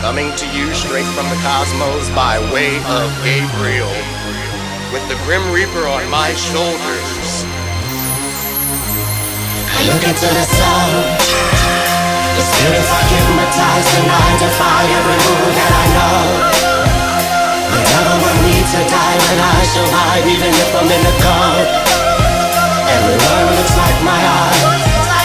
coming to you straight from the cosmos by way of Gabriel, with the Grim Reaper on my shoulders. I look into the sun, the spirits are hypnotized, and I defy every move that I know. The devil will need to die, but I survive even if I'm in the cold. Everyone looks like my eye.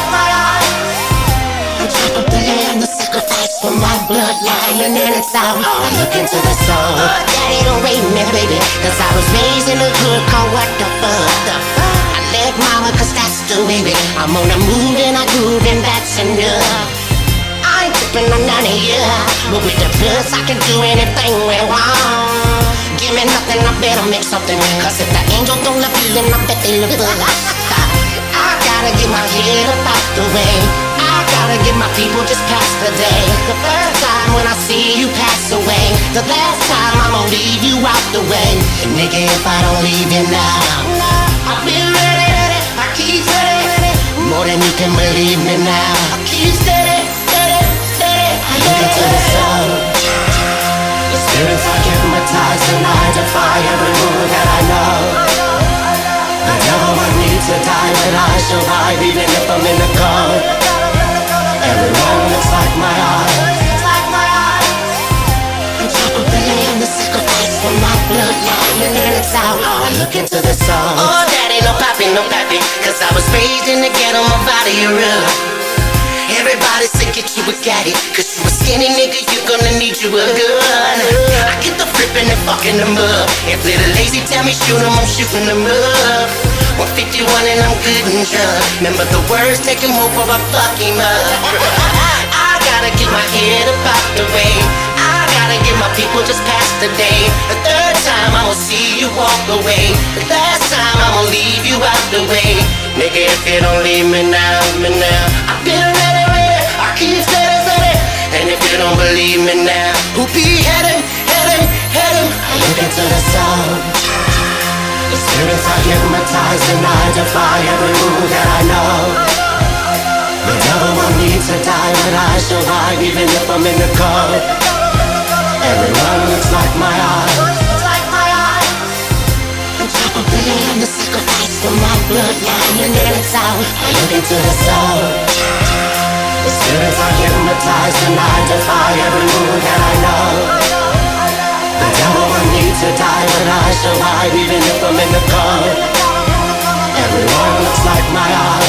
On top of the land, the sacrifice for my bloodline, and then it's out. I look into the soul. Daddy, don't rape me, baby, cause I was raised in a hood called what the fuck. I left mama cause that's the way, baby. I'm on the move and I groove and that's enough. I ain't trippin' on none of you, but with the plus I can do anything we want. Give me nothing, I better make something, cause if the angels don't love you, then I bet they love us. I gotta get my head up out the way. I gotta get my people just past the day. The first time when I see you pass away, the last time I'ma leave you out the way. And nigga, if I don't leave you now, I'll be ready, I keep ready, more than you can believe me now. I keep steady, I look into the sun. The spirits are hypnotized, and I defy every move that I know. The devil want me to die, but I survive even if I'm in the cold. Everyone looks like my eye. On top of the land, the sacrifice for my bloodline, and then it's out. I look into the sun. Oh, daddy, no papi, cause I was raised in the ghetto, my body a real. Everybody say get you a caddy, cause you a skinny nigga, you gonna need you a gun. I get the flippin' and fucking them up. If little lazy tell me shoot 'em, I'm shooting them up. 151 and I'm good and drunk. Remember the words, take him home for I fuck him up. I gotta get my head up out the way. I gotta get my people just past the day. The third time I'ma see you walk away. The last time I'ma leave you out the way. Nigga, if you don't leave me now, I've been ready, I keep steady. And if you don't believe me now, who be heading? I look into the sun. The spirits are hypnotized, and I defy every move that I know. The devil want me to die, but I survive even if I'm in the cold. Everyone looks like my eye. On top of the land, the sacrifice for my bloodline, and then it's out. I look into the soul. The spirits are hypnotized, and I defy every move that I know. The devil want me to die, but I survive even if I'm in the cold. Everyone looks like my eye.